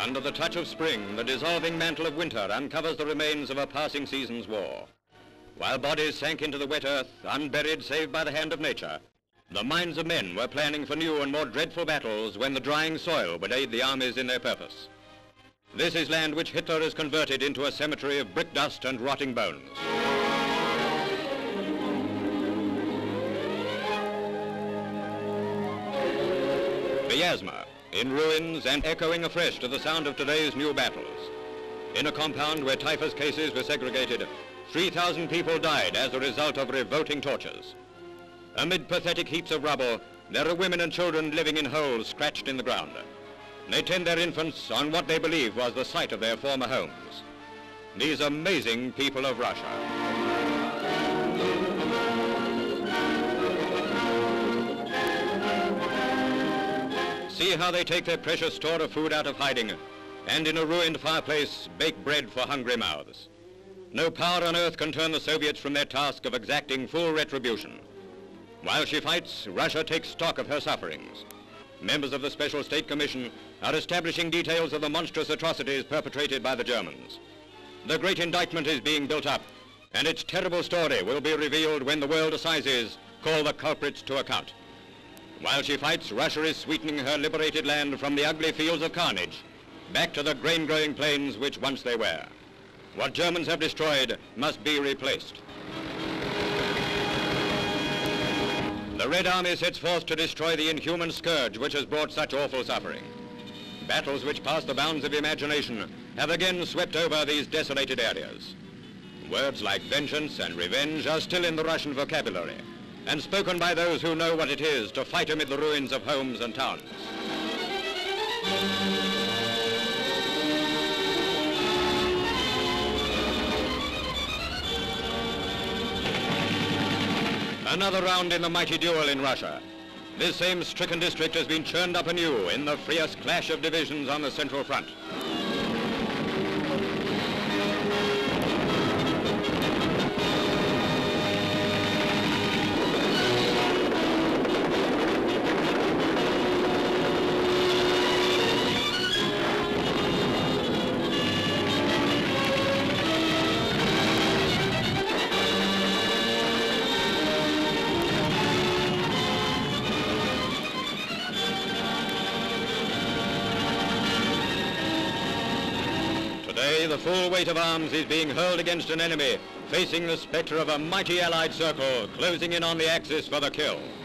Under the touch of spring, the dissolving mantle of winter uncovers the remains of a passing season's war. While bodies sank into the wet earth, unburied save by the hand of nature, the minds of men were planning for new and more dreadful battles when the drying soil would aid the armies in their purpose. This is land which Hitler has converted into a cemetery of brick dust and rotting bones. Vyazma, in ruins and echoing afresh to the sound of today's new battles. In a compound where typhus cases were segregated, 3,000 people died as a result of revolting tortures. Amid pathetic heaps of rubble, there are women and children living in holes scratched in the ground. They tend their infants on what they believe was the site of their former homes. These amazing people of Russia. See how they take their precious store of food out of hiding, and in a ruined fireplace bake bread for hungry mouths. No power on earth can turn the Soviets from their task of exacting full retribution. While she fights, Russia takes stock of her sufferings. Members of the Special State Commission are establishing details of the monstrous atrocities perpetrated by the Germans. The great indictment is being built up, and its terrible story will be revealed when the World Assizes call the culprits to account. While she fights, Russia is sweetening her liberated land from the ugly fields of carnage back to the grain-growing plains which once they were. What Germans have destroyed must be replaced. The Red Army sets forth to destroy the inhuman scourge which has brought such awful suffering. Battles which pass the bounds of imagination have again swept over these desolated areas. Words like vengeance and revenge are still in the Russian vocabulary, and spoken by those who know what it is to fight amid the ruins of homes and towns. Another round in the mighty duel in Russia. This same stricken district has been churned up anew in the fierce clash of divisions on the Central Front. Today, the full weight of arms is being hurled against an enemy facing the spectre of a mighty Allied circle closing in on the Axis for the kill.